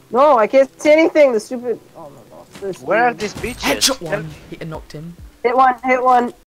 No, I can't see anything. The stupid. Oh my gosh. Where are these bitches? Headshot one. Hit and knocked him. Hit one. Hit one.